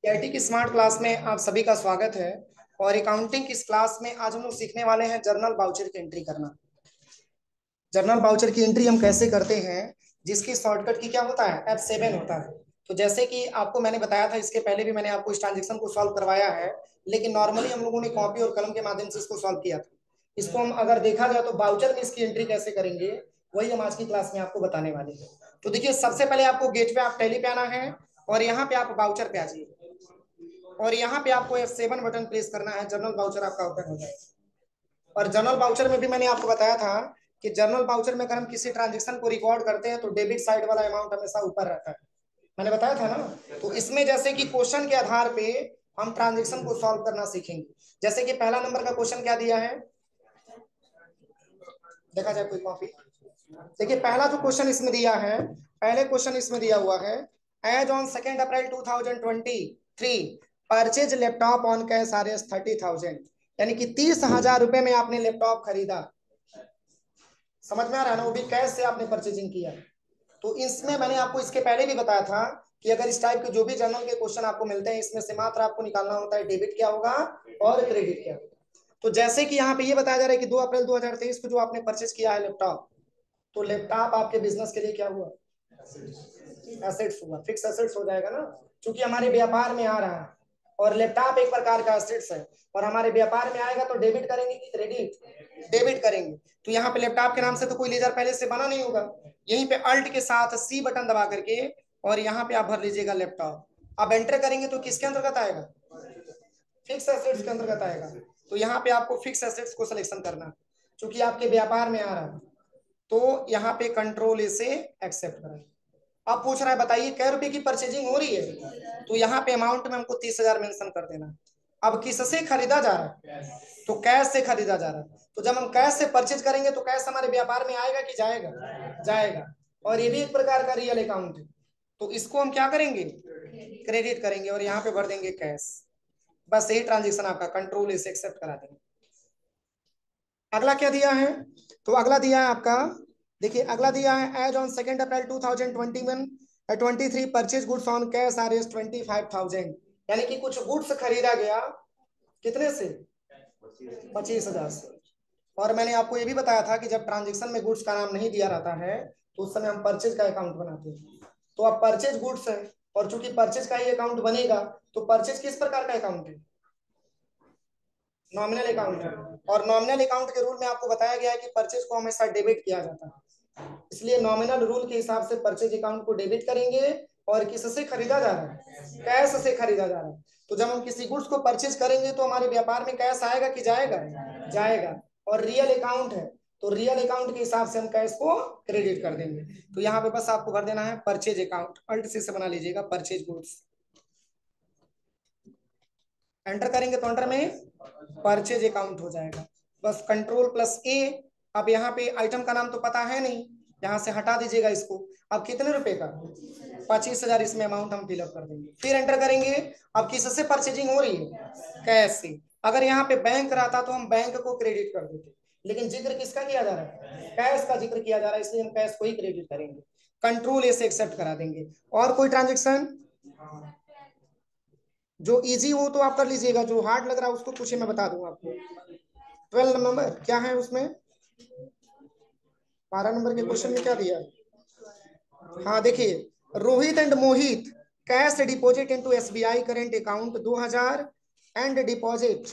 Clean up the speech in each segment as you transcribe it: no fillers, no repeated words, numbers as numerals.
केटी की smart class में आप सभी का स्वागत है। और अकाउंटिंग की इस क्लास में आज हम लोग सीखने वाले हैं जर्नल बाउचर की एंट्री करना। जर्नल बाउचर की एंट्री हम कैसे करते हैं, जिसकी शॉर्टकट की क्या होता है, F7 होता है। तो जैसे कि आपको मैंने बताया था, इसके पहले भी मैंने आपको इस ट्रांजेक्शन को सॉल्व करवाया है, लेकिन नॉर्मली हम लोगों ने कॉपी और कलम के माध्यम से इसको सॉल्व किया था। इसको हम अगर देखा जाए तो बाउचर में इसकी एंट्री कैसे करेंगे, वही हम आज की क्लास में आपको बताने वाले हैं। तो देखिए, सबसे पहले आपको गेट पे आप टैली पे आना है और यहाँ पे आप बाउचर पे आ जाइए और यहाँ पे आपको F7 बटन प्रेस करना है। जनरल बाउचर आपका ओपन हो जाएगा। और जनरल बाउचर में भी मैंने आपको बताया था कि जनरल बाउचर में अगर हम किसी ट्रांजेक्शन को रिकॉर्ड करते हैं तो डेबिट साइड वाला अमाउंट हमेशा ऊपर रहता है। मैंने बताया था ना। तो इसमें जैसे कि क्वेश्चन के आधार पे हम ट्रांजेक्शन को सॉल्व करना सीखेंगे। जैसे कि पहला नंबर का क्वेश्चन क्या दिया है, देखा जाए कोई कॉपी। देखिए, पहला जो क्वेश्चन इसमें दिया है, पहले क्वेश्चन इसमें दिया हुआ है, as on 2 April 2023 purchase laptop on cash RS 30,000, यानी कि 30,000 रुपए में आपने लैपटॉप खरीदा। समझ में आ रहा है ना, वो भी कैश से आपने परचेजिंग किया। तो इसमें मैंने आपको इसके पहले भी बताया था कि अगर इस टाइप के जो भी जर्नल के क्वेश्चन आपको मिलते हैं, इसमें से मात्र आपको निकालना होता है डेबिट क्या होगा और क्रेडिट क्या होगा। तो जैसे कि यहाँ पे ये बताया जा रहा है कि 2 अप्रैल 2023 को जो आपने परचेज किया है लैपटॉप, तो लैपटॉप आपके बिजनेस के लिए क्या हुआ, एसेट्स हुआ, फिक्स एसेट्स हो जाएगा ना, क्योंकि हमारे व्यापार में आ रहा है। और लैपटॉप एक प्रकार का एसेट्स है और हमारे व्यापार में आएगा तो डेबिट करेंगे कि क्रेडिट, डेबिट करेंगे। तो यहाँ पे लैपटॉप के नाम से तो कोई लेजर पहले से बना नहीं होगा। यहीं पे अल्ट के साथ C बटन दबा करके और यहाँ पे आप भर लीजिएगा लैपटॉप। आप एंटर करेंगे तो किसके अंतर्गत आएगा, फिक्स एसेट्स के अंतर्गत आएगा। तो यहाँ पे आपको फिक्स एसेट्स को सिलेक्शन करना, क्योंकि आपके व्यापार में आ रहा है। तो यहाँ पे कंट्रोल A से एक्सेप्ट करें। अब पूछ रहा है बताइए कै रुपए की परचेजिंग हो रही है, तो यहाँ पे अमाउंट में हमको 30,000 मेंशन कर देना। अब किससे खरीदा जा रहा है, तो कैश से खरीदा जा रहा है। तो जब हम कैश से परचेज करेंगे तो कैश हमारे व्यापार में आएगा कि जाएगा, जाएगा। और ये भी एक प्रकार का रियल अकाउंट है, तो इसको हम क्या करेंगे, क्रेडिट करेंगे और यहाँ पे भर देंगे कैश। बस यही ट्रांजेक्शन आपका कंट्रोल से एक्सेप्ट करा देंगे। अगला क्या दिया है, तो अगला दिया है आपका, देखिए अगला दिया है, as on 2 April 2023 purchase goods on cash RS 25,000, यानी कि कुछ गुड्स खरीदा गया कितने से, 25,000 से। और मैंने आपको ये भी बताया था कि जब ट्रांजेक्शन में गुड्स का नाम नहीं दिया रहता है तो उस समय हम परचेज का अकाउंट बनाते हैं। तो अब परचेज गुड्स है और चूंकि परचेज का ही अकाउंट बनेगा, तो परचेज किस प्रकार का अकाउंट है, नॉमिनल अकाउंट है। और नॉमिनल अकाउंट के रूल में आपको बताया गया है कि परचेज को हमेशा डेबिट किया जाता है। इसलिए नॉमिनल रूल के हिसाब से परचेज अकाउंट को डेबिट करेंगे। और किससे खरीदा जा रहा है, कैश से खरीदा जा रहा है। तो जब हम किसी गुड्स को परचेज करेंगे तो हमारे व्यापार में कैश आएगा कि जाएगा, जाएगा। और रियल अकाउंट है तो रियल अकाउंट के हिसाब से हम कैश को क्रेडिट कर देंगे। तो यहाँ पे बस आपको भर देना है परचेज अकाउंट, अल्ट से बना लीजिएगा परचेज गुड्स। एंटर करेंगे तो अंडर में परचेज अकाउंट हो जाएगा। बस कंट्रोल+A। अब यहाँ पे आइटम का नाम तो पता है नहीं, यहाँ से हटा दीजिएगा इसको। अब कितने रुपए का, 25,000 इसमें अमाउंट हम फिलअप कर देंगे, फिर एंटर करेंगे। अब किससे परचेजिंग हो रही है, कैश से। अगर यहाँ पे बैंक रहता तो हम बैंक को क्रेडिट कर देते, लेकिन जिक्र किसका किया जा रहा है, कैश का जिक्र किया जा रहा है, इसलिए हम कैश को ही क्रेडिट करेंगे। कंट्रोल A से एक्सेप्ट करा देंगे। और कोई ट्रांजेक्शन जो इजी हो तो आप कर लीजिएगा, जो हार्ड लग रहा है उसको पूछे, मैं बता दूंगा आपको। 12 नंबर क्या है उसमें, 12 नंबर के क्वेश्चन में क्या दिया है। हाँ देखिए, Rohit and Mohit cash deposit into SBI current account 2,000 and deposit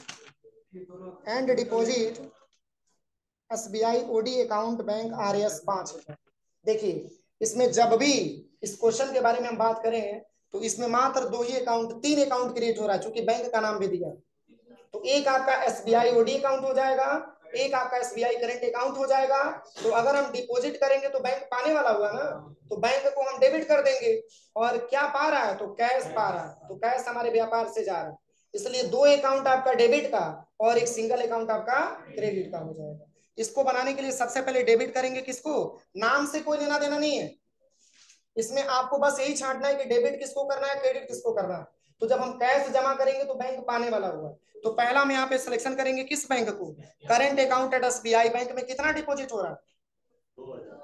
SBI OD account bank RS 5,000। देखिए, इसमें जब भी इस क्वेश्चन के बारे में हम बात करें तो इसमें मात्र 2 ही अकाउंट, 3 अकाउंट क्रिएट हो रहा है, क्योंकि बैंक का नाम भी दिया। तो एक आपका SBI OD अकाउंट हो जाएगा, एक आपका SBI करेंट अकाउंट हो जाएगा। तो अगर हम डिपॉजिट करेंगे तो बैंक पाने वाला हुआ ना, तो बैंक को हम डेबिट कर देंगे। और क्या पा रहा है, तो कैश पा रहा है, तो कैश हमारे व्यापार से जा रहा है। इसलिए 2 अकाउंट आपका डेबिट का और एक सिंगल अकाउंट आपका क्रेडिट का हो जाएगा। इसको बनाने के लिए सबसे पहले डेबिट करेंगे किसको, नाम से कोई लेना देना नहीं है। इसमें आपको बस यही छांटना है कि डेबिट किसको करना है, क्रेडिट किसको करना है। तो जब हम कैश जमा करेंगे तो बैंक पाने वाला हुआ, तो पहला हम यहाँ पे सिलेक्शन करेंगे किस बैंक को, current account at SBI bank में कितना डिपॉजिट हो रहा है,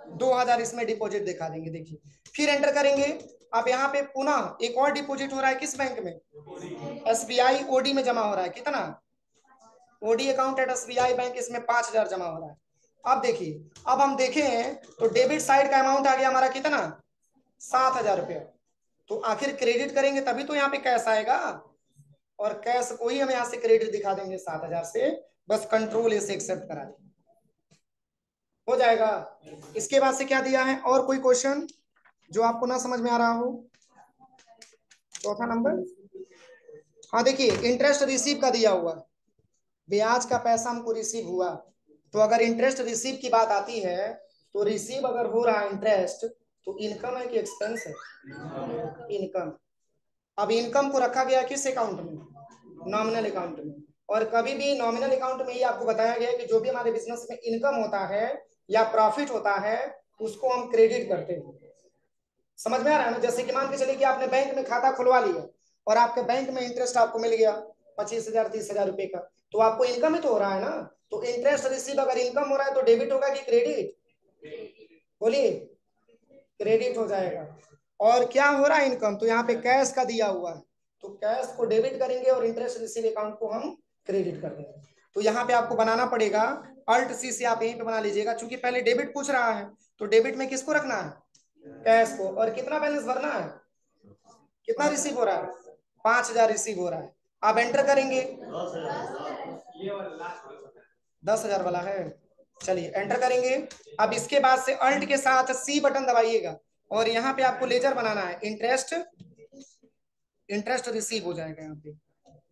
2000 इसमें डिपॉजिट दिखा देंगे। देखिए फिर एंटर करेंगे। अब यहाँ पे पुनः एक और डिपॉजिट हो रहा है किस बैंक में, SBI ओडी में जमा हो रहा है। कितना, OD account at SBI bank, इसमें 5000 जमा हो रहा है। अब देखिए, अब हम देखें तो डेबिट साइड का अमाउंट आ गया हमारा कितना, 7000 रुपया। तो आखिर क्रेडिट करेंगे तभी तो यहाँ पे कैश आएगा, और कैश को ही हम यहाँ से क्रेडिट दिखा देंगे 7000 से, बस कंट्रोल ए से एक्सेप्ट करा देंगे, हो जाएगा। इसके बाद से क्या दिया है, और कोई क्वेश्चन जो आपको ना समझ में आ रहा हो। चौथा नंबर, हाँ देखिए इंटरेस्ट रिसीव का दिया हुआ, ब्याज का पैसा हमको रिसीव हुआ। तो अगर इंटरेस्ट रिसीव की बात आती है तो रिसीव अगर हो रहा है इंटरेस्ट तो इनकम है कि एक्सपेंस है, इनकम। अब इनकम को रखा गया किस अकाउंट में, नॉमिनल अकाउंट में। और कभी भी नॉमिनल अकाउंट में ही आपको बताया गया है कि जो भी हमारे बिजनेस में इनकम होता है या प्रॉफिट होता है उसको हम क्रेडिट करते हैं। समझ में आ रहा है ना। जैसे कि मान के चलिए कि आपने बैंक में खाता खुलवा लिया और आपके बैंक में इंटरेस्ट आपको मिल गया 25,000 30,000 रुपए का, तो आपको इनकम ही तो हो रहा है ना। तो इंटरेस्ट रिसीव अगर इनकम हो रहा है तो डेबिट होगा कि क्रेडिट, बोलिए, क्रेडिट हो जाएगा। और क्या हो रहा है इनकम, तो यहाँ पे कैश का दिया हुआ है, तो कैश को डेबिट करेंगे और इंटरेस्ट रिसीव अकाउंट को हम क्रेडिट कर देंगे। तो यहाँ पे आपको बनाना पड़ेगा अल्ट सी से, आप यहीं पे बना लीजिएगा, क्योंकि पहले डेबिट पूछ रहा है तो डेबिट में किसको रखना है, कैश को। और कितना बैलेंस भरना है, कितना रिसीव हो रहा है, 5000 रिसीव हो रहा है। आप एंटर करेंगे, 10,000 वाला है, चलिए एंटर करेंगे। अब इसके बाद से अल्ट के साथ सी बटन दबाइएगा और यहाँ पे आपको लेजर बनाना है, इंटरेस्ट, इंटरेस्ट रिसीव हो जाएगा यहाँ पे,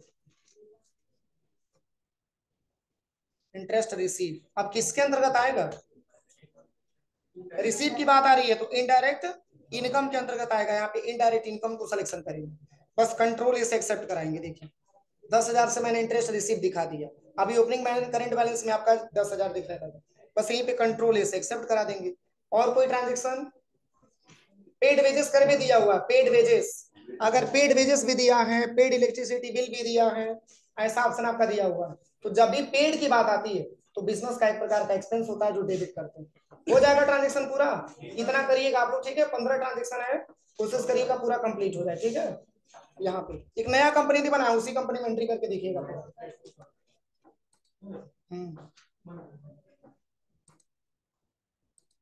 इंटरेस्ट रिसीव। अब किसके अंतर्गत आएगा, रिसीव की बात आ रही है तो इनडायरेक्ट इनकम के अंतर्गत आएगा। यहाँ पे इनडायरेक्ट इनकम को सिलेक्शन करेंगे, बस कंट्रोल इसे एक्सेप्ट कराएंगे। देखिए 10,000 से मैंने इंटरेस्ट रिसीव दिखा दिया, अभी ओपनिंग बैलेंस करंट बैलेंस में आपका 10,000 दिख रहा था, बस यहीं पे कंट्रोल इसे एक्सेप्ट करा देंगे। और कोई ट्रांजेक्शन, पेड वेजेस कर भी दिया हुआ, पेड वेजेस, अगर पेड वेजेस भी दिया है, पेड इलेक्ट्रिसिटी बिल भी दिया है, ऐसा ऑप्शन आपका दिया हुआ है, तो जब भी पेड की बात आती है तो बिजनेस का एक प्रकार का एक्सपेंस होता है जो डेबिट करते हैं। हो जाएगा ट्रांजेक्शन पूरा, इतना करिएगा आप लोग, ठीक है। 15 ट्रांजेक्शन है, कोशिश करिएगा पूरा कंप्लीट हो जाए, ठीक है। यहाँ पे एक नया कंपनी भी बनाया, उसी कंपनी में एंट्री करके देखिएगा।